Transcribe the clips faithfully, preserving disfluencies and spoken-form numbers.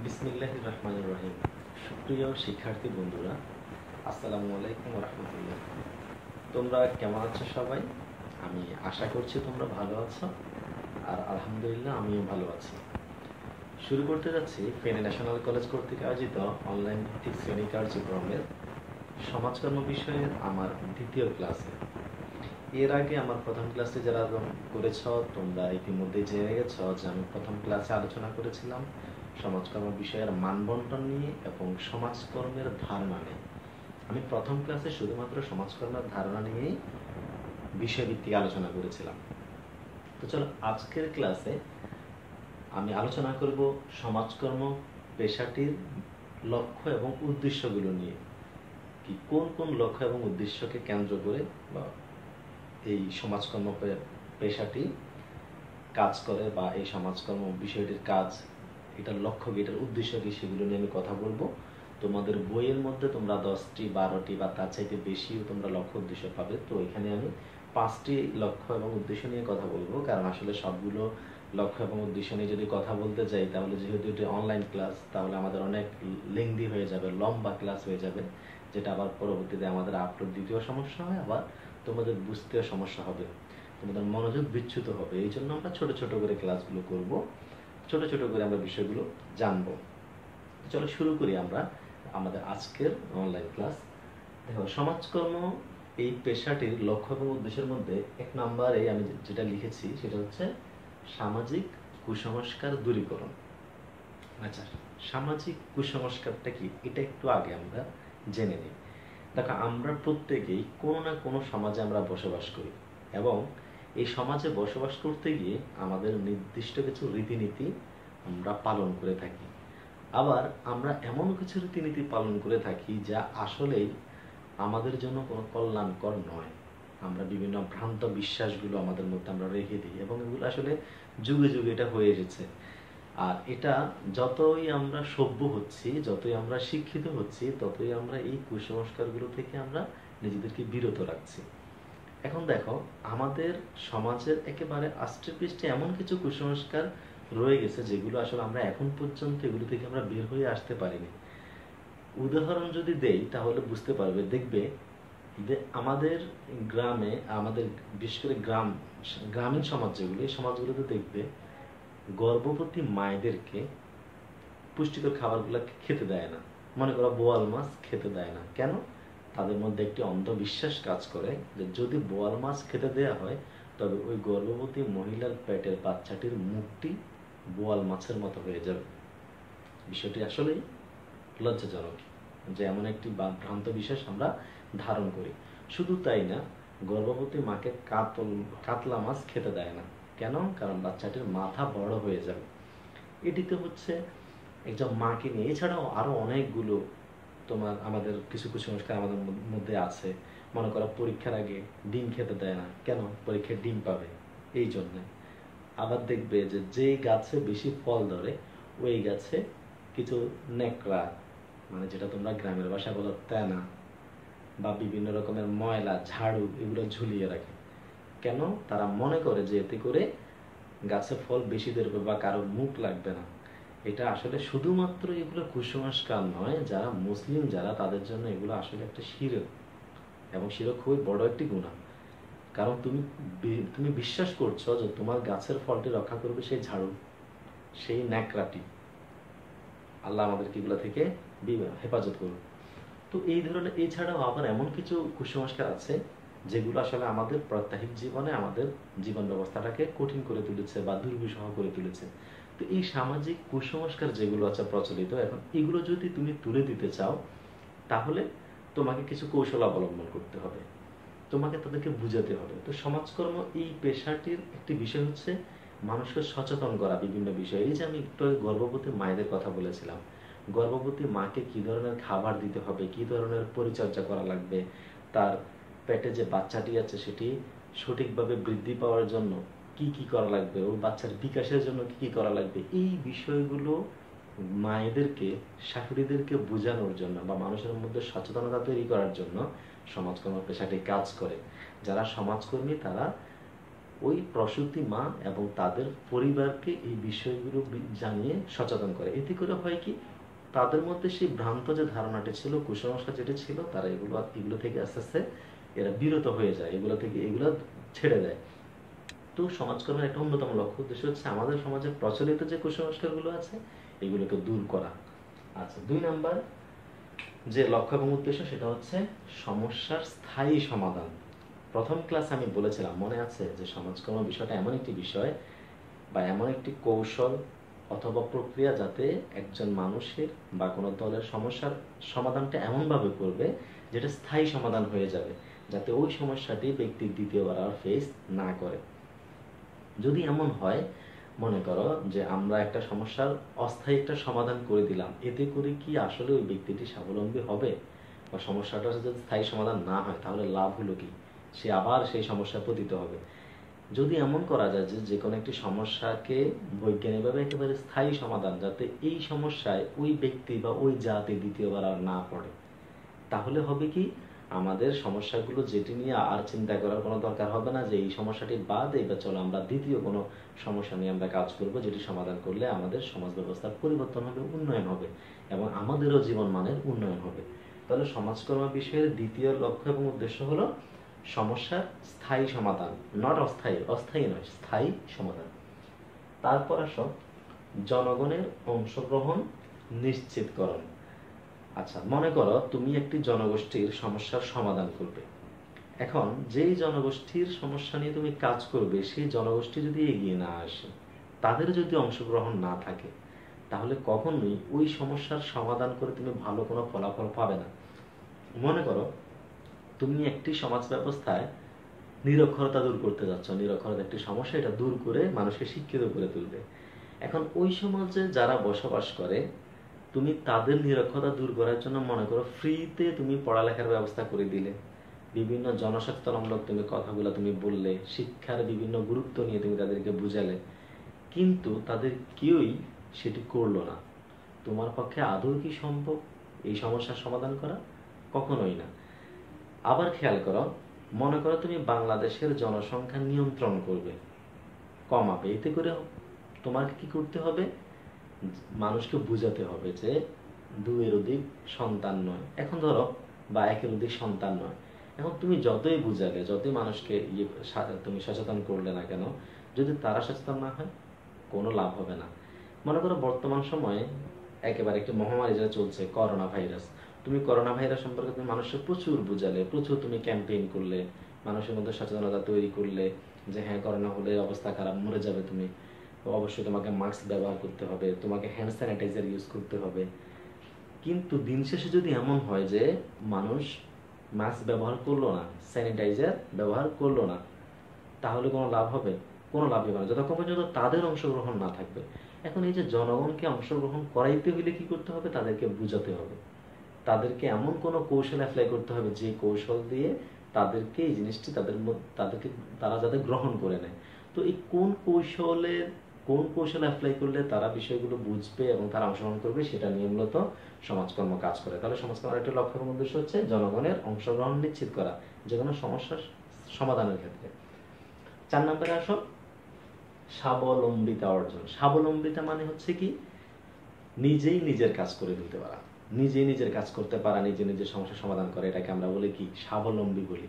বিসমিল্লাহির রহমানির রহিম। সুপ্রিয় শিক্ষার্থী বন্ধুরা, আসসালামু আলাইকুম ওয়া রাহমাতুল্লাহ। তোমরা কেমন আছো সবাই? আমি আশা করছি তোমরা ভালো আছো, আর আলহামদুলিল্লাহ আমিও ভালো আছি। শুরু করতে যাচ্ছি ফেনী ন্যাশনাল কলেজ কর্তৃক আয়োজিত অনলাইন ভিত্তিক শ্রেণী কার্যক্রমের সমাজকর্ম বিষয়ের আমার দ্বিতীয় ক্লাসে। এর আগে আমার প্রথম ক্লাসে যারা করেছ তোমরা ইতিমধ্যে জেনে গেছ যে আমি প্রথম ক্লাসে আলোচনা করেছিলাম সমাজকর্ম বিষয়ের মানবন্টন নিয়ে এবং সমাজকর্মের ধারণা নিয়ে। আমি প্রথম ক্লাসে শুধুমাত্র সমাজকর্মের ধারণা নিয়েই বিষয়ভিত্তিক আলোচনা করেছিলাম। তো চলো আজকের ক্লাসে আমি আলোচনা করব সমাজকর্ম পেশাটির লক্ষ্য এবং উদ্দেশ্যগুলো নিয়ে। কি কোন কোন লক্ষ্য এবং উদ্দেশ্যকে কেন্দ্র করে বা এই সমাজকর্ম পেশাটি কাজ করে বা এই সমাজকর্ম বিষয়টির কাজ, এটার লক্ষ্য কি, এটার উদ্দেশ্য কি, সেগুলো নিয়ে আমি কথা বলবো। তোমাদের বইয়ের মধ্যে তোমরা দশটি বারোটি বা তার চাইতে বেশিও তোমরা লক্ষ্য উদ্দেশ্য পাবে। তো এখানে আমি পাঁচটি লক্ষ্য এবং উদ্দেশ্য নিয়ে কথা বলবো, কারণ আসলে সবগুলো লক্ষ্য এবং উদ্দেশ্য নিয়ে যদি কথা বলতে যাই তাহলে যেহেতু এটি অনলাইন ক্লাস, তাহলে আমাদের অনেক লেংদি হয়ে যাবে, লম্বা ক্লাস হয়ে যাবে, যেটা আবার পরবর্তীতে আমাদের আপলোড দিতেও সমস্যা হয়, আবার তোমাদের বুঝতেও সমস্যা হবে, তোমাদের মনোযোগ বিচ্যুত হবে। এই জন্য আমরা ছোট ছোট করে ক্লাসগুলো করব, ছোট ছোট করে আমরা বিষয়গুলো জানবো। চলো শুরু করি আমরা আমাদের আজকের অনলাইন ক্লাস। দেখো, সমাজকর্ম এই পেশাটির লক্ষ্য এবং উদ্দেশ্যের মধ্যে এক নম্বরে আমি যেটা লিখেছি সেটা হচ্ছে সামাজিক কুসংস্কার দূরীকরণ। আচ্ছা, সামাজিক কুসংস্কারটা কি, এটা একটু আগে আমরা জেনে নিই। দেখো, আমরা প্রত্যেকেই কোনো না কোনো সমাজে আমরা বসবাস করি এবং এই সমাজে বসবাস করতে গিয়ে আমাদের নির্দিষ্ট কিছু রীতিনীতি আমরা পালন করে থাকি। আবার আমরা এমন কিছু রীতিনীতি পালন করে থাকি যা আসলেই আমাদের জন্য কোনো কল্যাণকর নয়। আমরা বিভিন্ন ভ্রান্ত বিশ্বাসগুলো আমাদের মধ্যে আমরা রেখে দিই এবং এগুলো আসলে যুগে যুগে এটা হয়ে এসেছে। আর এটা যতই আমরা সভ্য হচ্ছি, যতই আমরা শিক্ষিত হচ্ছি, ততই আমরা এই কুসংস্কারগুলো থেকে আমরা নিজেদেরকে বিরত রাখছি। এখন দেখো, আমাদের সমাজের একেবারে আষ্টে পৃষ্ঠে এমন কিছু কুসংস্কার রয়ে গেছে যেগুলো আসলে আমরা এখন পর্যন্ত এগুলো থেকে আমরা বের হয়ে আসতে পারিনি। উদাহরণ যদি দেই তাহলে বুঝতে পারবে, দেখবে যে আমাদের গ্রামে, আমাদের বিশেষ করে গ্রাম গ্রামীণ সমাজ যেগুলো, এই সমাজগুলোতে দেখবে গর্ভবতী মায়েদেরকে পুষ্টিকর খাবারগুলো খেতে দেয় না। মনে করো বোয়াল মাছ খেতে দেয় না কেন? তাদের মধ্যে একটি অন্ধবিশ্বাস কাজ করে যে যদি বোয়াল মাছ খেতে দেয়া হয় তবে ওই গর্ভবতী মহিলার পেটের বাচ্চাটির মুখটি বোয়াল মাছের মতো হয়ে যাবে। বিষয়টি আসলেই লজ্জাজনক যে এমন একটি ভ্রান্ত বিশ্বাস আমরা ধারণ করি। শুধু তাই না, গর্ভবতী মাকে কাতল কাতলা মাছ খেতে দেয় না কেন? কারণ বাচ্চাটির মাথা বড় হয়ে যাবে। এটিতে হচ্ছে একজন মাকে নিয়ে, এছাড়াও আরো অনেকগুলো তোমার আমাদের কিছু কুসংস্কার আমাদের মধ্যে আছে। মনে করো পরীক্ষার আগে ডিম খেতে দেয় না কেন? পরীক্ষায় ডিম পাবে এই জন্য। আবার দেখবে যে যেই গাছে বেশি ফল ধরে ওই গাছে কিছু নেকড়া, মানে যেটা তোমরা গ্রামের ভাষায় বলো তেনা, বা বিভিন্ন রকমের ময়লা, ঝাড়ু, এগুলো ঝুলিয়ে রাখে কেন? তারা মনে করে যে এতে করে গাছে ফল বেশি ধরবে বা কারো মুখ লাগবে না। এটা আসলে শুধুমাত্র এগুলো কুসংস্কার নয়, যারা মুসলিম যারা তাদের জন্য এগুলো আসলে একটা শিরক, এবং শিরক খুবই বড় একটি গুনাহ। কারণ তুমি তুমি বিশ্বাস করছো যে তোমার গাছের ফলটি রক্ষা করবে সেই ঝাড়ু, সেই ন্যাকড়াটি। আল্লাহ আমাদেরকে এগুলো থেকে হেফাজত করুন। তো এই ধরনের, এছাড়াও আবার এমন কিছু কুসংস্কার আছে যেগুলো আসলে আমাদের প্রাত্যহিক জীবনে আমাদের জীবন ব্যবস্থাটাকে কঠিন করে তুলেছে বা দুর্বিষহ করে তুলেছে। তো এই সামাজিক কুসংস্কার যেগুলো আছে প্রচলিত, এখন এগুলো যদি তুমি তুলে দিতে চাও তাহলে তোমাকে কিছু কৌশল অবলম্বন করতে হবে, তোমাকে তাদেরকে বুঝাতে হবে। তো সমাজকর্ম এই পেশাটির একটি বিষয় হচ্ছে মানুষকে সচেতন করা বিভিন্ন বিষয়ে। এই যে আমি একটু গর্ভবতী মায়েদের কথা বলেছিলাম, গর্ভবতী মাকে কি ধরনের খাবার দিতে হবে, কি ধরনের পরিচর্যা করা লাগবে, তার পেটে যে বাচ্চাটি আছে সেটি সঠিকভাবে বৃদ্ধি পাওয়ার জন্য কি কি করা লাগবে, ওই বাচ্চার বিকাশের জন্য কি কি করা লাগবে, এই বিষয়গুলো মায়েদেরকে, শাশুড়িদেরকে বোঝানোর জন্য বা মানুষের মধ্যে সচেতনতা তৈরি করার জন্য সমাজকর্ম পেশাটি কাজ করে। যারা সমাজকর্মী তারা ওই প্রসূতি মা এবং তাদের পরিবারকে এই বিষয়গুলো জানিয়ে সচেতন করে। এতে করে হয় কি, তাদের মধ্যে সেই ভ্রান্ত যে ধারণাটি ছিল, কুসংস্কার যেটা ছিল, তারা এগুলো এগুলো থেকে আস্তে আস্তে এরা বিরত হয়ে যায়, এগুলো থেকে এগুলো ছেড়ে দেয়। তো সমাজকর্মের একটা অন্যতম লক্ষ্য উদ্দেশ্য হচ্ছে আমাদের সমাজে প্রচলিত যে কুসংস্কারগুলো আছে এগুলোকে দূর করা। আচ্ছা, দুই নাম্বার যে লক্ষ্য এবং উদ্দেশ্য সেটা হচ্ছে সমস্যার স্থায়ী সমাধান। প্রথম ক্লাস আমি বলেছিলাম, মনে আছে, যে সমাজকর্ম বিষয়টা এমন একটি বিষয় বা এমন একটি কৌশল অথবা প্রক্রিয়া যাতে একজন মানুষের বা কোনো দলের সমস্যার সমাধানটা এমনভাবে করবে যেটা স্থায়ী সমাধান হয়ে যাবে, যাতে ওই সমস্যাটি ব্যক্তি দ্বিতীয়বার আর ফেস না করে। যদি এমন হয়, মনে করো যে আমরা একটা সমস্যার অস্থায়ী একটা সমাধান করে দিলাম, এতে করে কি আসলে ওই ব্যক্তিটি স্বাবলম্বী হবে? বা সমস্যাটা যদি স্থায়ী সমাধান না হয় তাহলে লাভ হলো কি? সে আবার সেই সমস্যায় পতিত হবে। যদি এমন করা যায় যে যে কোনো একটি সমস্যাকে বৈজ্ঞানিকভাবে একেবারে স্থায়ী সমাধান, যাতে এই সমস্যায় ওই ব্যক্তি বা ওই জাতি দ্বিতীয়বার আর না পড়ে, তাহলে হবে কি, আমাদের সমস্যাগুলো যেটি নিয়ে আর চিন্তা করার কোনো দরকার হবে না যে এই সমস্যাটি বাদ এবার চলো আমরা দ্বিতীয় কোনো সমস্যা নিয়ে আমরা কাজ করব, যেটি সমাধান করলে আমাদের সমাজ ব্যবস্থার পরিবর্তন হবে, উন্নয়ন হবে এবং আমাদেরও জীবন মানের উন্নয়ন হবে। তাহলে সমাজকর্ম বিষয়ের দ্বিতীয় লক্ষ্য এবং উদ্দেশ্য হলো সমস্যার স্থায়ী সমাধান, নট অস্থায়ী, অস্থায়ী নয়, স্থায়ী সমাধান। তারপর আসো জনগণের অংশগ্রহণ নিশ্চিতকরণ। আচ্ছা, মনে করো তুমি একটি জনগোষ্ঠীর সমস্যার সমাধান করবে। এখন যেই জনগোষ্ঠীর সমস্যা নিয়ে তুমি কাজ করবে, সেই জনগোষ্ঠী যদি এগিয়ে না আসে, তাদের যদি অংশগ্রহণ না থাকে, তাহলে কখনোই ওই সমস্যার সমাধান করে তুমি ভালো কোনো ফলাফল পাবে না। মনে করো তুমি একটি সমাজ ব্যবস্থায় নিরক্ষরতা দূর করতে যাচ্ছ, নিরক্ষরতা একটি সমস্যা, এটা দূর করে মানুষকে শিক্ষিত করে তুলবে। এখন ওই সমাজে যারা বসবাস করে, তুমি তাদের নিরক্ষরতা দূর করার জন্য মনে করো ফ্রিতে তুমি পড়ালেখার ব্যবস্থা করে দিলে, বিভিন্ন জনসচেতনমূলক তুমি কথাগুলো তুমি বললে, শিক্ষার বিভিন্ন গুরুত্ব নিয়ে তুমি তাদেরকে বুঝালে, কিন্তু তাদের কেউই সেটি করলো না। তোমার পক্ষে আদৌ কি সম্ভব এই সমস্যার সমাধান করা? কখনোই না। আবার খেয়াল করো, মনে করো তুমি বাংলাদেশের জনসংখ্যা নিয়ন্ত্রণ করবে, কমাবে। এতে করে তোমাকে কি করতে হবে? মানুষকে বুঝাতে হবে যে দুইয়ের অধিক সন্তান নয়, এখন ধরো, বা একের অধিক সন্তান নয়। এখন তুমি যতই বুঝালে, যতই মানুষকে ইয়ে তুমি সচেতন করলে না কেন, যদি তারা সচেতন না হয় কোনো লাভ হবে না। মনে করো বর্তমান সময়ে একেবারে একটি মহামারী যেটা চলছে, করোনা ভাইরাস। তুমি করোনা ভাইরাস সম্পর্কে তুমি মানুষকে প্রচুর বুঝালে, প্রচুর তুমি ক্যাম্পেইন করলে, মানুষের মধ্যে সচেতনতা তৈরি করলে যে হ্যাঁ, করোনা হলে অবস্থা খারাপ, মরে যাবে তুমি, অবশ্যই তোমাকে মাস্ক ব্যবহার করতে হবে, তোমাকে হ্যান্ড স্যানিটাইজার ইউজ করতে হবে। কিন্তু দিন শেষে যদি এমন হয় যে মানুষ মাস্ক ব্যবহার করলো না, স্যানিটাইজার ব্যবহার করলো না, তাহলে কোনো লাভ হবে? কোনো লাভ হবে না, যতক্ষণ পর্যন্ত তাদের অংশগ্রহণ না থাকবে। এখন এই যে জনগণকে অংশগ্রহণ করাইতে হলে কি করতে হবে? তাদেরকে বুঝাতে হবে, তাদেরকে এমন কোনো কৌশল অ্যাপ্লাই করতে হবে যে কৌশল দিয়ে তাদেরকে এই জিনিসটি তাদের তাদেরকে তারা যাতে গ্রহণ করে নেয়। তো এই কোন কৌশলের কোন কৌশল অ্যাপ্লাই করলে তারা বিষয়গুলো বুঝবে এবং তারা অংশগ্রহণ করবে, সেটা নিয়ে মূলত সমাজকর্ম কাজ করে। তাহলে সমাজকর্মের একটা লক্ষ্য এবং উদ্দেশ্য হচ্ছে জনগণের অংশগ্রহণ নিশ্চিত করা যে কোনো সমস্যার সমাধানের ক্ষেত্রে। চার নম্বরে আসো স্বাবলম্বিতা অর্জন। স্বাবলম্বিতা মানে হচ্ছে কি, নিজেই নিজের কাজ করে ফেলতে পারা, নিজেই নিজের কাজ করতে পারা, নিজে নিজের সমস্যার সমাধান করে, এটাকে আমরা বলি কি, স্বাবলম্বী বলি।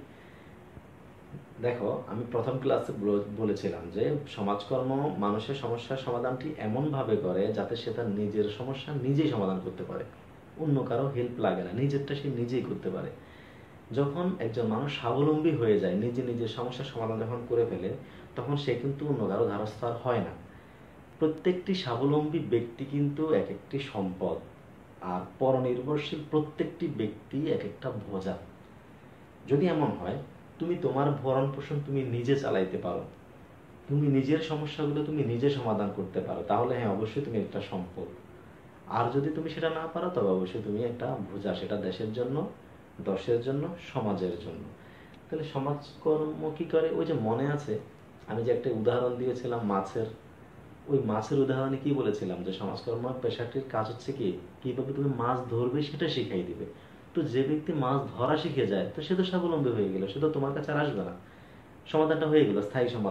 দেখো, আমি প্রথম ক্লাসে বলেছিলাম যে সমাজকর্ম মানুষের সমস্যার সমাধানটি এমনভাবে করে যাতে সে তার নিজের সমস্যা নিজেই সমাধান করতে পারে, অন্য কারো হেল্প লাগে না, নিজেরটা সে নিজেই করতে পারে। যখন একজন মানুষ স্বাবলম্বী হয়ে যায়, নিজে নিজের সমস্যার সমাধান যখন করে ফেলে, তখন সে কিন্তু অন্য কারো ধারস্থ আর হয় না। প্রত্যেকটি স্বাবলম্বী ব্যক্তি কিন্তু এক একটি সম্পদ, আর পরনির্ভরশীল প্রত্যেকটি ব্যক্তি এক একটা বোঝা। যদি এমন হয় তুমি তোমার ভরণ পোষণ তুমি নিজে চালাইতে পারো, তুমি নিজের সমস্যাগুলো তুমি নিজে সমাধান করতে পারো, তাহলে হ্যাঁ, অবশ্যই তুমি একটা সম্পদ। আর যদি তুমি সেটা না পারো, তবে অবশ্যই তুমি একটা বোঝা, সেটা দেশের জন্য, দশের জন্য, সমাজের জন্য। তাহলে সমাজকর্ম কি করে? ওই যে মনে আছে আমি যে একটা উদাহরণ দিয়েছিলাম মাছের, ওই মাছের উদাহরণে কি বলেছিলাম যে সমাজকর্ম পেশাটির কাজ হচ্ছে কি, কিভাবে তুমি মাছ ধরবে সেটা শিখাই দিবে। তো যে ব্যক্তি মাছ ধরা শিখে যায়, তো সে তো স্বাবলম্বী হয়ে গেল, সে তো তোমার কাছে আর আসবে না, সমাধানটা হয়ে গেল, স্থায়ী সমাধান।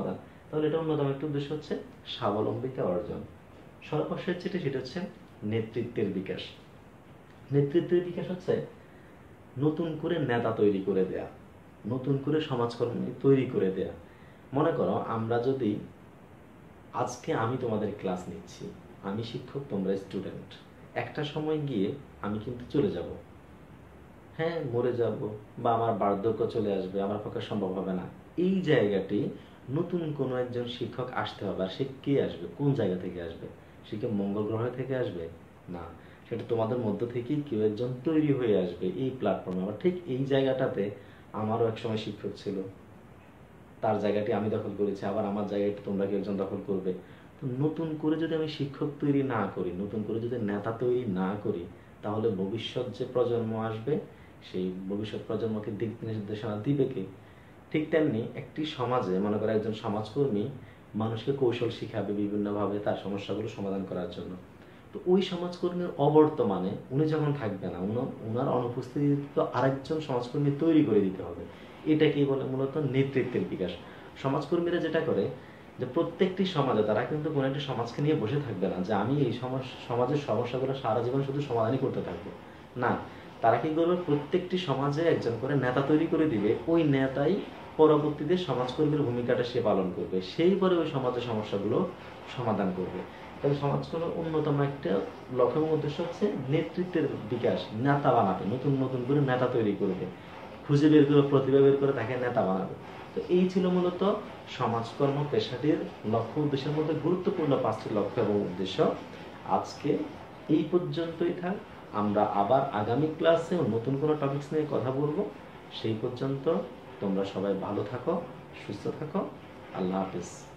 তাহলে এটা অন্যতম একটা উদ্দেশ্য হচ্ছে স্বাবলম্বিতা অর্জন। সর্বশেষ যেটা সেটা হচ্ছে নেতৃত্বের বিকাশ। নেতৃত্বের বিকাশ হচ্ছে নতুন করে নেতা তৈরি করে দেয়া, নতুন করে সমাজকর্মী তৈরি করে দেয়া। মনে করো আমরা যদি আজকে আমি তোমাদের ক্লাস নিচ্ছি, আমি শিক্ষক, তোমরা স্টুডেন্ট, একটা সময় গিয়ে আমি কিন্তু চলে যাব, হ্যাঁ মরে যাব বা আমার বার্ধক্য চলে আসবে, আমার পক্ষে সম্ভব হবে না। এই জায়গাটি নতুন কোনো একজন শিক্ষক আসতে হবে। আর সে কে আসবে, কোন জায়গা থেকে আসবে? সে কি মঙ্গল গ্রহ থেকে আসবে? না, সেটা তোমাদের মধ্য থেকেই কেউ একজন তৈরি হয়ে আসবে এই প্ল্যাটফর্মে। আবার ঠিক এই জায়গাটাতে আমারও একসময় শিক্ষক ছিল, তার জায়গাটি আমি দখল করেছি, আবার আমার জায়গাটি তোমরা কেউ একজন দখল করবে। তো নতুন করে যদি আমি শিক্ষক তৈরি না করি, নতুন করে যদি নেতা তৈরি না করি, তাহলে ভবিষ্যৎ যে প্রজন্ম আসবে সেই ভবিষ্যৎ প্রজন্মকে দিক নির্দেশনা দিবে কে? ঠিক তেমনি একটি সমাজে মনে করো একজন সমাজকর্মী মানুষকে কৌশল শিখাবে বিভিন্নভাবে তার সমস্যাগুলো সমাধান করার জন্য। তো ওই সমাজকর্মীর অবর্তমানে উনি যখন থাকবে না, উনার অনুপস্থিতিতে আরেকজন সমাজকর্মী তৈরি করে দিতে হবে। এটাকেই বলে মূলত নেতৃত্বের বিকাশ। সমাজকর্মীরা যেটা করে যে প্রত্যেকটি সমাজে তারা কিন্তু কোনো একটা সমাজকে নিয়ে বসে থাকবে না যে আমি এই সমাজের সমস্যাগুলো সারা জীবন শুধু সমাধানই করতে থাকবো, না। তারা কি করবে, প্রত্যেকটি সমাজে একজন করে নেতা তৈরি করে দিবে। ওই নেতাই পরবর্তীতে সমাজকর্মীর ভূমিকাটা সে পালন করবে, সেই পরে ওই সমাজের সমস্যাগুলো সমাধান করবে। তবে সমাজকর্মের অন্যতম একটা লক্ষ্য এবং উদ্দেশ্য হচ্ছে নেতৃত্বের বিকাশ, নেতা বানাবে, নতুন নতুন করে নেতা তৈরি করবে, খুঁজে বের করে প্রতিভা বের করে তাকে নেতা বানাবে। তো এই ছিল মূলত সমাজকর্ম পেশাটির লক্ষ্য উদ্দেশ্যের মধ্যে গুরুত্বপূর্ণ পাঁচটি লক্ষ্য এবং উদ্দেশ্য। আজকে এই পর্যন্তই থাক। আমরা আবার আগামী ক্লাসে নতুন কোনো টপিকস নিয়ে কথা বলবো। সেই পর্যন্ত তোমরা সবাই ভালো থাকো, সুস্থ থাকো। আল্লাহ হাফিজ।